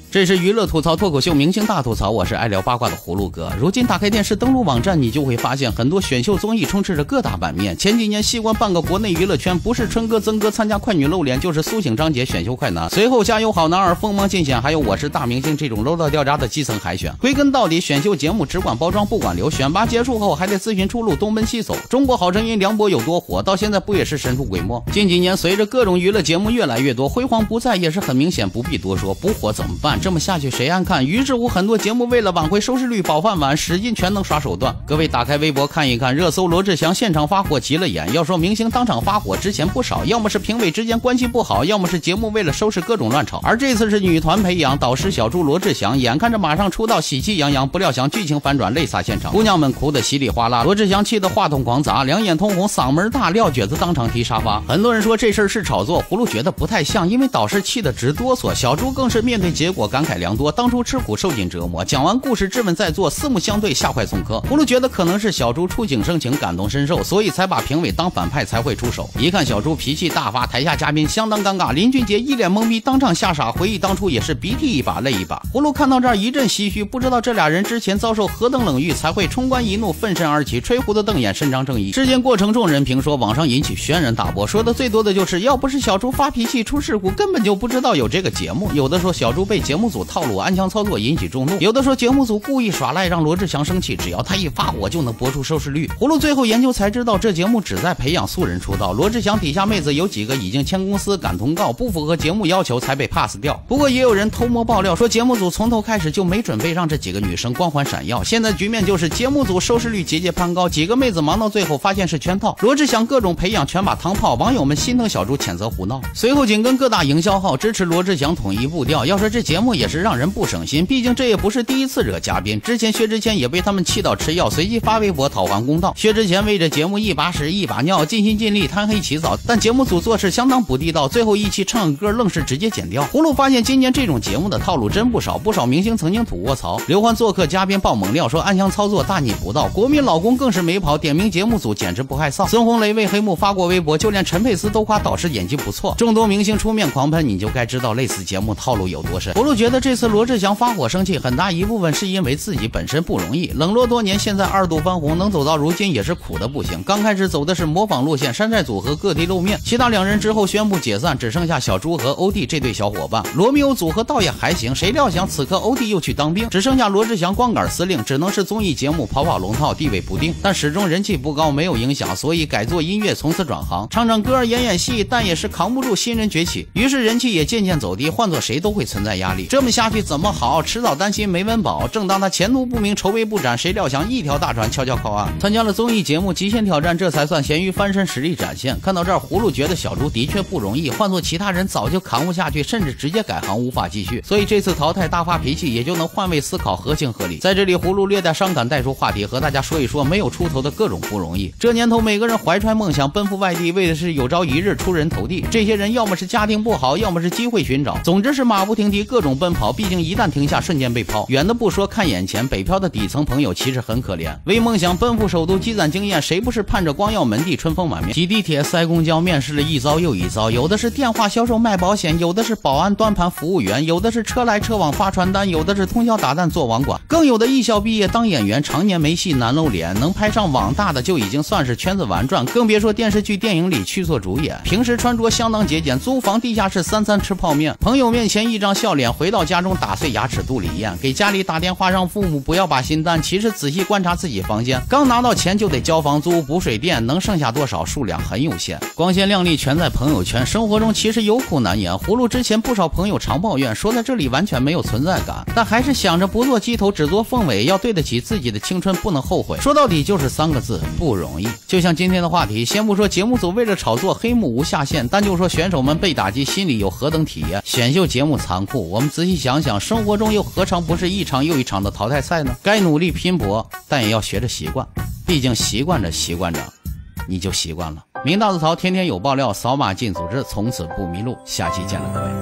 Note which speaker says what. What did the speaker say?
Speaker 1: 这是娱乐吐槽脱口秀明星大吐槽，我是爱聊八卦的葫芦哥。如今打开电视登录网站，你就会发现很多选秀综艺充斥着各大版面。前几年习惯半个国内娱乐圈，不是春哥曾哥参加快女露脸，就是苏醒张杰选秀快男，随后加油好男儿锋芒尽显，还有我是大明星这种 low 到掉渣的基层海选。归根到底，选秀节目只管包装不管流，选拔结束后还得自寻出路，东奔西走。中国好声音梁博有多火，到现在不也是神出鬼没？近几年随着各种娱乐节目越来越多，辉煌不再也是很明显，不必多说。不火怎么办？这么下去谁爱看？于是乎很多节目为了挽回收视率保饭碗，使尽全能耍手段。各位打开微博看一看，热搜罗志祥现场发火急了眼。要说明星当场发火之前不少，要么是评委之间关系不好，要么是节目为了收视各种乱炒。而这次是女团培养导师小猪罗志祥，眼看着马上出道喜气洋洋，不料想剧情反转泪洒现场，姑娘们哭得稀里哗啦，罗志祥气得话筒狂砸，两眼通红，嗓门大，撂蹶子当场踢沙发。很多人说这事儿是炒作，葫芦觉得不太像，因为导师气得直哆嗦，小猪更是面对结果感慨良多，当初吃苦受尽折磨，讲完故事质问在座，四目相对，下怀送科。葫芦觉得可能是小猪触景生情，感同身受，所以才把评委当反派才会出手。一看小猪脾气大发，台下嘉宾相当尴尬，林俊杰一脸懵逼，当场吓傻，回忆当初也是鼻涕一把泪一把。葫芦看到这儿一阵唏嘘，不知道这俩人之前遭受何等冷遇，才会冲冠一怒，奋身而起，吹胡子瞪眼，伸张正义。事件过程众人评说，网上引起轩然大波，说的最多的就是要不是小猪发脾气出事故，根本就不知道有这个节目。有的说小猪被节目组套路，暗箱操作引起众怒，有的说节目组故意耍赖让罗志祥生气，只要他一发火就能博出收视率。葫芦最后研究才知道，这节目旨在培养素人出道，罗志祥底下妹子有几个已经签公司赶通告，不符合节目要求才被 pass 掉。不过也有人偷摸爆料说，节目组从头开始就没准备让这几个女生光环闪耀，现在局面就是节目组收视率节节攀高，几个妹子忙到最后发现是圈套，罗志祥各种培养全把汤泡，网友们心疼小猪，谴责胡闹。随后紧跟各大营销号支持罗志祥统一步调。要说这节目也是让人不省心，毕竟这也不是第一次惹嘉宾，之前薛之谦也被他们气到吃药，随即发微博讨还公道。薛之谦为这节目一把屎一把尿，尽心尽力贪黑起早，但节目组做事相当不地道，最后一期唱歌愣是直接剪掉。葫芦发现今年这种节目的套路真不少，不少明星曾经吐过槽。刘欢做客嘉宾爆猛料说暗箱操作大逆不道，国民老公更是没跑，点名节目组简直不害臊。孙红雷为黑幕发过微博，就连陈佩斯都夸导师演技不错。众多明星出面狂喷，你就该知道类似节目套路有多深。葫芦觉得这次罗志祥发火生气很大一部分是因为自己本身不容易，冷落多年，现在二度翻红，能走到如今也是苦的不行。刚开始走的是模仿路线，山寨组合各地露面，其他两人之后宣布解散，只剩下小猪和欧弟这对小伙伴。罗密欧组合倒也还行，谁料想此刻欧弟又去当兵，只剩下罗志祥光杆司令，只能是综艺节目跑跑龙套，地位不定，但始终人气不高，没有影响，所以改做音乐，从此转行，唱唱歌演演戏，但也是扛不住新人崛起，于是人气也渐渐走低，换做谁都会存在压力。这么下去怎么好？迟早担心没温饱。正当他前途不明，愁眉不展，谁料想一条大船悄悄靠岸。参加了综艺节目《极限挑战》，这才算咸鱼翻身实力展现。看到这儿，葫芦觉得小猪的确不容易，换做其他人早就扛不下去，甚至直接改行无法继续。所以这次淘汰大发脾气，也就能换位思考，合情合理。在这里，葫芦略带伤感带出话题，和大家说一说没有出头的各种不容易。这年头，每个人怀揣梦想奔赴外地，为的是有朝一日出人头地。这些人要么是家庭不好，要么是机会寻找，总之是马不停蹄，各种奔跑。毕竟一旦停下，瞬间被抛。远的不说，看眼前，北漂的底层朋友其实很可怜，为梦想奔赴首都积攒经验，谁不是盼着光耀门第，春风满面？挤地铁塞公交，面试了一遭又一遭，有的是电话销售卖保险，有的是保安端盘服务员，有的是车来车往发传单，有的是通宵达旦做网管，更有的艺校毕业当演员，常年没戏难露脸，能拍上网大的就已经算是圈子玩转，更别说电视剧电影里去做主演。平时穿着相当节俭，租房地下室三餐吃泡面，朋友面前一张笑脸，回到家中打碎牙齿肚里咽，给家里打电话让父母不要把心担，其实仔细观察自己房间，刚拿到钱就得交房租补水电，能剩下多少数量很有限，光鲜亮丽全在朋友圈，生活中其实有苦难言。葫芦之前不少朋友常抱怨说在这里完全没有存在感，但还是想着不做鸡头只做凤尾，要对得起自己的青春不能后悔，说到底就是3个字，不容易。就像今天的话题，先不说节目组为了炒作黑幕无下限，单就说选手们被打击心里有何等体验。选秀节目残酷，我们仔细想想，生活中又何尝不是一场又一场的淘汰赛呢？该努力拼搏，但也要学着习惯，毕竟习惯着习惯着你就习惯了。明大字槽天天有爆料，扫码进组织，从此不迷路。下期见了各位。